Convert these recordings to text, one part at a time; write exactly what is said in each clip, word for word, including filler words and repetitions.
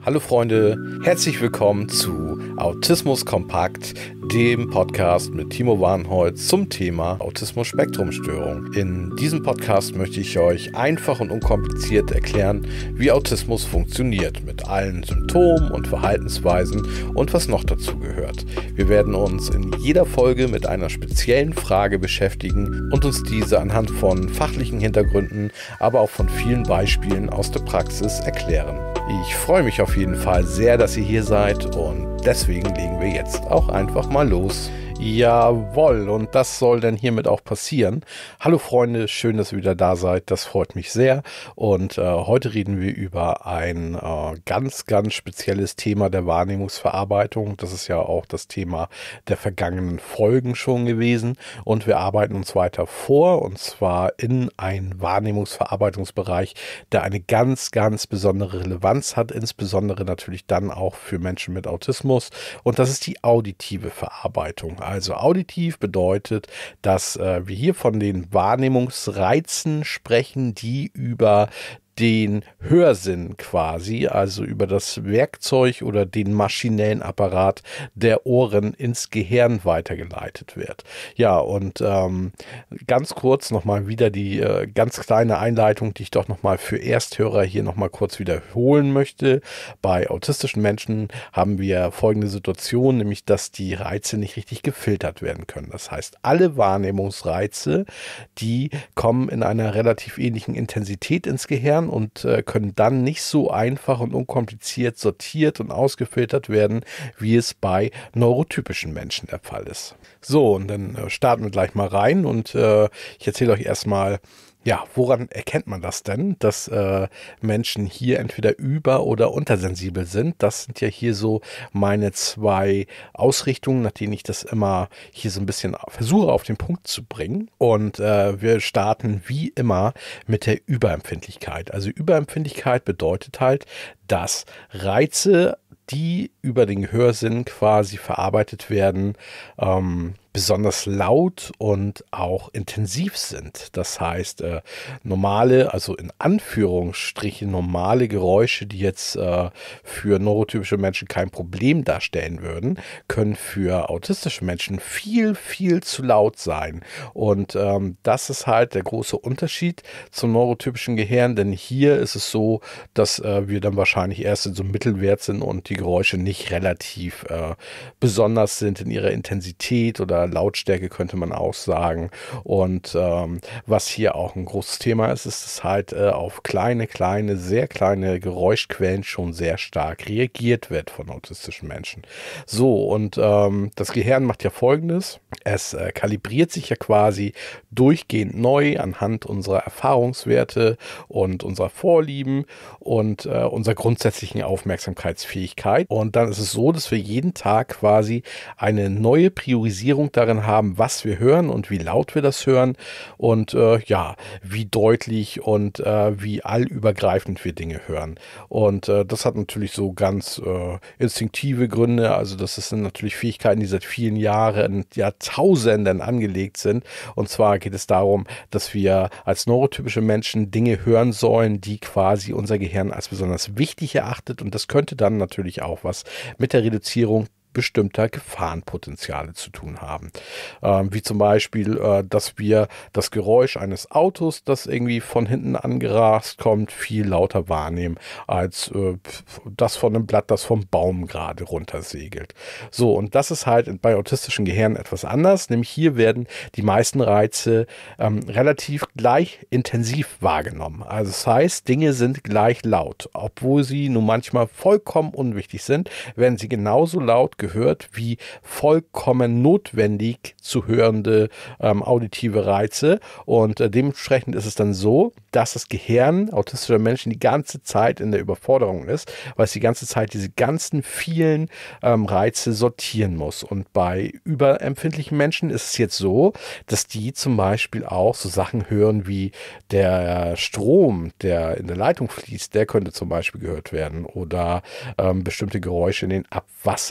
Hallo Freunde, herzlich willkommen zu Autismus Kompakt, dem Podcast mit Timo Warnholz zum Thema Autismus-Spektrum-Störung. In diesem Podcast möchte ich euch einfach und unkompliziert erklären, wie Autismus funktioniert, mit allen Symptomen und Verhaltensweisen und was noch dazu gehört. Wir werden uns in jeder Folge mit einer speziellen Frage beschäftigen und uns diese anhand von fachlichen Hintergründen, aber auch von vielen Beispielen aus der Praxis erklären. Ich freue mich auf jeden Fall sehr, dass ihr hier seid und deswegen legen wir jetzt auch einfach mal los. Jawohl, und das soll dann hiermit auch passieren. Hallo Freunde, schön, dass ihr wieder da seid, das freut mich sehr. Und äh, heute reden wir über ein äh, ganz, ganz spezielles Thema der Wahrnehmungsverarbeitung. Das ist ja auch das Thema der vergangenen Folgen schon gewesen. Und wir arbeiten uns weiter vor, und zwar in einen Wahrnehmungsverarbeitungsbereich, der eine ganz, ganz besondere Relevanz hat, insbesondere natürlich dann auch für Menschen mit Autismus. Und das ist die auditive Verarbeitung. Also auditiv bedeutet, dass äh, wir hier von den Wahrnehmungsreizen sprechen, die über den Hörsinn quasi, also über das Werkzeug oder den maschinellen Apparat der Ohren ins Gehirn weitergeleitet wird. Ja, und ähm, ganz kurz nochmal wieder die äh, ganz kleine Einleitung, die ich doch nochmal für Ersthörer hier nochmal kurz wiederholen möchte. Bei autistischen Menschen haben wir folgende Situation, nämlich dass die Reize nicht richtig gefiltert werden können. Das heißt, alle Wahrnehmungsreize, die kommen in einer relativ ähnlichen Intensität ins Gehirn und äh, können dann nicht so einfach und unkompliziert sortiert und ausgefiltert werden, wie es bei neurotypischen Menschen der Fall ist. So, und dann äh, starten wir gleich mal rein und äh, ich erzähle euch erstmal, ja, woran erkennt man das denn, dass äh, Menschen hier entweder über- oder untersensibel sind? Das sind ja hier so meine zwei Ausrichtungen, nach denen ich das immer hier so ein bisschen versuche auf den Punkt zu bringen. Und äh, wir starten wie immer mit der Überempfindlichkeit. Also Überempfindlichkeit bedeutet halt, dass Reize, die über den Gehörsinn quasi verarbeitet werden, ähm, besonders laut und auch intensiv sind. Das heißt, äh, normale, also in Anführungsstrichen normale Geräusche, die jetzt äh, für neurotypische Menschen kein Problem darstellen würden, können für autistische Menschen viel, viel zu laut sein. Und ähm, das ist halt der große Unterschied zum neurotypischen Gehirn, denn hier ist es so, dass äh, wir dann wahrscheinlich erst in so einem Mittelwert sind und die Geräusche nicht relativ äh, besonders sind in ihrer Intensität oder Lautstärke, könnte man auch sagen. Und ähm, was hier auch ein großes Thema ist, ist, dass halt äh, auf kleine, kleine, sehr kleine Geräuschquellen schon sehr stark reagiert wird von autistischen Menschen. So, und ähm, das Gehirn macht ja Folgendes. Es äh, kalibriert sich ja quasi durchgehend neu anhand unserer Erfahrungswerte und unserer Vorlieben und äh, unserer grundsätzlichen Aufmerksamkeitsfähigkeit. Und dann ist es so, dass wir jeden Tag quasi eine neue Priorisierung darin haben, was wir hören und wie laut wir das hören und äh, ja, wie deutlich und äh, wie allübergreifend wir Dinge hören. Und äh, das hat natürlich so ganz äh, instinktive Gründe, also das sind natürlich Fähigkeiten, die seit vielen Jahren, Jahrtausenden angelegt sind. Und zwar geht es darum, dass wir als neurotypische Menschen Dinge hören sollen, die quasi unser Gehirn als besonders wichtig erachtet, und das könnte dann natürlich auch was mit der Reduzierung bestimmter Gefahrenpotenziale zu tun haben. Ähm, wie zum Beispiel, äh, dass wir das Geräusch eines Autos, das irgendwie von hinten angerast kommt, viel lauter wahrnehmen als äh, das von einem Blatt, das vom Baum gerade runtersegelt. So, und das ist halt bei autistischen Gehirnen etwas anders, nämlich hier werden die meisten Reize ähm, relativ gleich intensiv wahrgenommen. Also das heißt, Dinge sind gleich laut. Obwohl sie nun manchmal vollkommen unwichtig sind, werden sie genauso laut gehört wie vollkommen notwendig zu hörende ähm, auditive Reize. Und äh, dementsprechend ist es dann so, dass das Gehirn autistischer Menschen die ganze Zeit in der Überforderung ist, weil es die ganze Zeit diese ganzen vielen ähm, Reize sortieren muss. Und bei überempfindlichen Menschen ist es jetzt so, dass die zum Beispiel auch so Sachen hören wie der Strom, der in der Leitung fließt, der könnte zum Beispiel gehört werden, oder ähm, bestimmte Geräusche in den Abwasser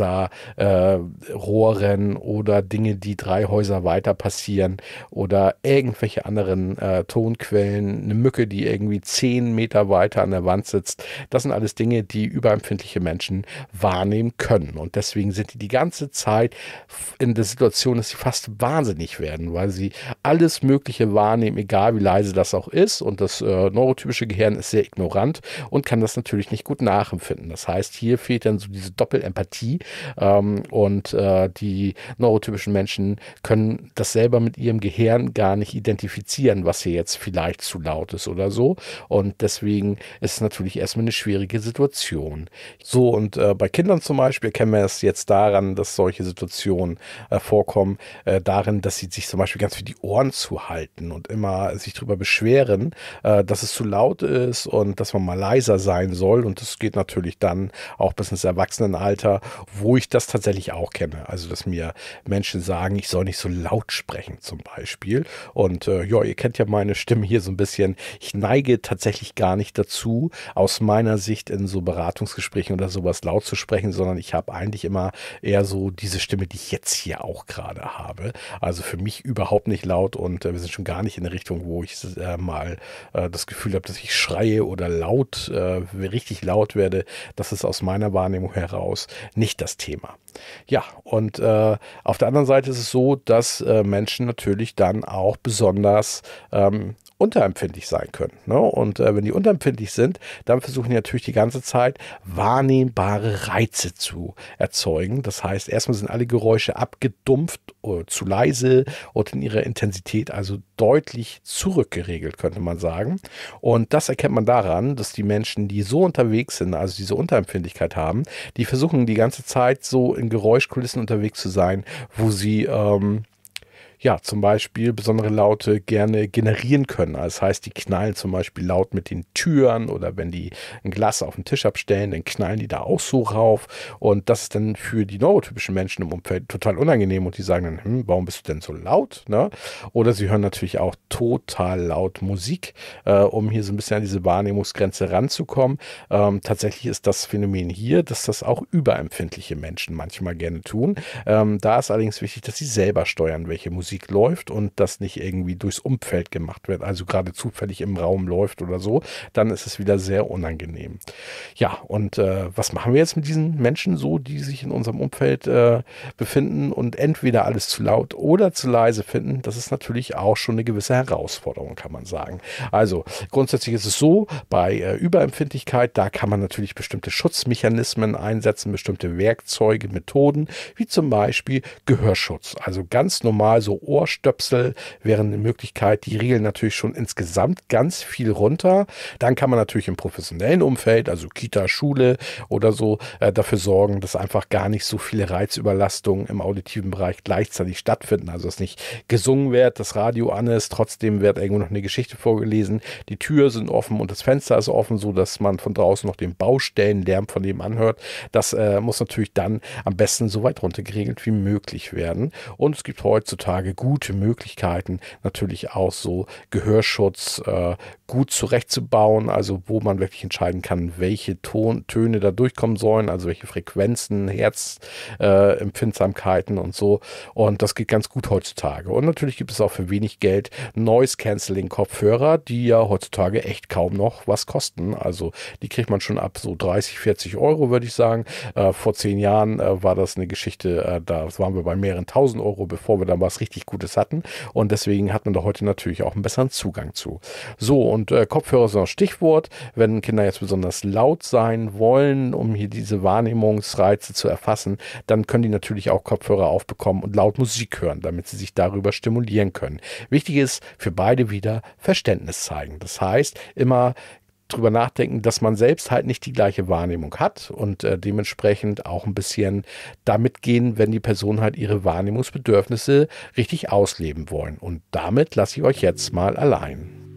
äh, Rohren oder Dinge, die drei Häuser weiter passieren oder irgendwelche anderen äh, Tonquellen, eine Mücke, die irgendwie zehn Meter weiter an der Wand sitzt. Das sind alles Dinge, die überempfindliche Menschen wahrnehmen können. Und deswegen sind die die ganze Zeit in der Situation, dass sie fast wahnsinnig werden, weil sie alles Mögliche wahrnehmen, egal wie leise das auch ist. Und das äh, neurotypische Gehirn ist sehr ignorant und kann das natürlich nicht gut nachempfinden. Das heißt, hier fehlt dann so diese Doppelempathie ähm, und äh, die neurotypischen Menschen können das selber mit ihrem Gehirn gar nicht identifizieren, was hier jetzt vielleicht zu laut ist oder so. Und deswegen ist es natürlich erstmal eine schwierige Situation. So, und äh, bei Kindern zum Beispiel erkennen wir es jetzt daran, dass solche Situationen äh, vorkommen, äh, darin, dass sie sich zum Beispiel ganz viel die Ohren zuhalten und immer sich darüber beschweren, äh, dass es zu laut ist und dass man mal leiser sein soll. Und das geht natürlich dann auch bis ins Erwachsenenalter, wo ich das tatsächlich auch kenne. Also, dass mir Menschen sagen, ich soll nicht so laut sprechen zum Beispiel. Und äh, ja, ihr kennt ja meine Stimme hier so ein bisschen. Ich neige tatsächlich gar nicht dazu, aus meiner Sicht in so Beratungsgesprächen oder sowas laut zu sprechen, sondern ich habe eigentlich immer eher so diese Stimme, die ich jetzt hier auch gerade habe. Also für mich überhaupt nicht laut und äh, wir sind schon gar nicht in der Richtung, wo ich äh, mal äh, das Gefühl habe, dass ich schreie oder laut, äh, richtig laut werde. Das ist aus meiner Wahrnehmung heraus nicht das Thema. Ja, und äh, auf der anderen Seite ist es so, dass äh, Menschen natürlich dann auch besonders ähm, unterempfindlich sein können. Ne? Und äh, wenn die unterempfindlich sind, dann versuchen die natürlich die ganze Zeit wahrnehmbare Reize zu erzeugen. Das heißt, erstmal sind alle Geräusche abgedumpft, oder zu leise und in ihrer Intensität also deutlich zurückgeregelt, könnte man sagen. Und das erkennt man daran, dass die Menschen, die so unterwegs sind, also diese Unterempfindlichkeit haben, die versuchen die ganze Zeit so in Geräuschkulissen unterwegs zu sein, wo sie ähm, ja, zum Beispiel besondere Laute gerne generieren können. Also das heißt, die knallen zum Beispiel laut mit den Türen oder wenn die ein Glas auf den Tisch abstellen, dann knallen die da auch so rauf. Und das ist dann für die neurotypischen Menschen im Umfeld total unangenehm und die sagen dann, hm, warum bist du denn so laut? Ne? Oder sie hören natürlich auch total laut Musik, äh, um hier so ein bisschen an diese Wahrnehmungsgrenze ranzukommen. Ähm, tatsächlich ist das Phänomen hier, dass das auch überempfindliche Menschen manchmal gerne tun. Ähm, da ist allerdings wichtig, dass sie selber steuern, welche Musik läuft und das nicht irgendwie durchs Umfeld gemacht wird, also gerade zufällig im Raum läuft oder so, dann ist es wieder sehr unangenehm. Ja, und äh, was machen wir jetzt mit diesen Menschen so, die sich in unserem Umfeld äh, befinden und entweder alles zu laut oder zu leise finden? Das ist natürlich auch schon eine gewisse Herausforderung, kann man sagen. Also grundsätzlich ist es so, bei äh, Überempfindlichkeit, da kann man natürlich bestimmte Schutzmechanismen einsetzen, bestimmte Werkzeuge, Methoden, wie zum Beispiel Gehörschutz. Also ganz normal so Ohrstöpsel wären eine Möglichkeit, die regeln natürlich schon insgesamt ganz viel runter. Dann kann man natürlich im professionellen Umfeld, also Kita, Schule oder so, äh, dafür sorgen, dass einfach gar nicht so viele Reizüberlastungen im auditiven Bereich gleichzeitig stattfinden. Also dass nicht gesungen wird, das Radio an ist, trotzdem wird irgendwo noch eine Geschichte vorgelesen, die Türen sind offen und das Fenster ist offen, so dass man von draußen noch den Baustellenlärm von nebenan hört. Das äh, muss natürlich dann am besten so weit runter geregelt wie möglich werden. Und es gibt heutzutage gute Möglichkeiten, natürlich auch so Gehörschutz äh, gut zurechtzubauen, also wo man wirklich entscheiden kann, welche Ton, Töne da durchkommen sollen, also welche Frequenzen, Herzempfindsamkeiten äh, und so. Und das geht ganz gut heutzutage. Und natürlich gibt es auch für wenig Geld Noise-Canceling-Kopfhörer, die ja heutzutage echt kaum noch was kosten. Also die kriegt man schon ab so dreißig, vierzig Euro, würde ich sagen. Äh, vor zehn Jahren äh, war das eine Geschichte, äh, da waren wir bei mehreren tausend Euro, bevor wir dann was richtig Gutes hatten. Und deswegen hat man da heute natürlich auch einen besseren Zugang zu. So, und äh, Kopfhörer ist noch ein Stichwort. Wenn Kinder jetzt besonders laut sein wollen, um hier diese Wahrnehmungsreize zu erfassen, dann können die natürlich auch Kopfhörer aufbekommen und laut Musik hören, damit sie sich darüber stimulieren können. Wichtig ist für beide wieder Verständnis zeigen. Das heißt, immer drüber nachdenken, dass man selbst halt nicht die gleiche Wahrnehmung hat und äh, dementsprechend auch ein bisschen damit gehen, wenn die Personen halt ihre Wahrnehmungsbedürfnisse richtig ausleben wollen. Und damit lasse ich euch jetzt mal allein.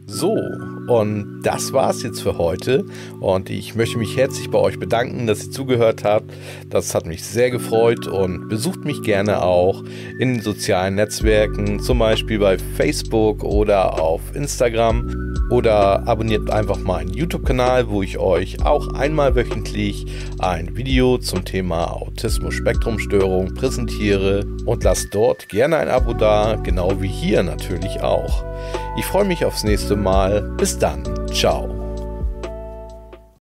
So, und das war's jetzt für heute und ich möchte mich herzlich bei euch bedanken, dass ihr zugehört habt. Das hat mich sehr gefreut und besucht mich gerne auch in den sozialen Netzwerken, zum Beispiel bei Facebook oder auf Instagram, oder abonniert einfach meinen YouTube-Kanal, wo ich euch auch einmal wöchentlich ein Video zum Thema Autismus-Spektrum-Störung präsentiere, und lasst dort gerne ein Abo da, genau wie hier natürlich auch. Ich freue mich aufs nächste Mal. Bis dann. Ciao.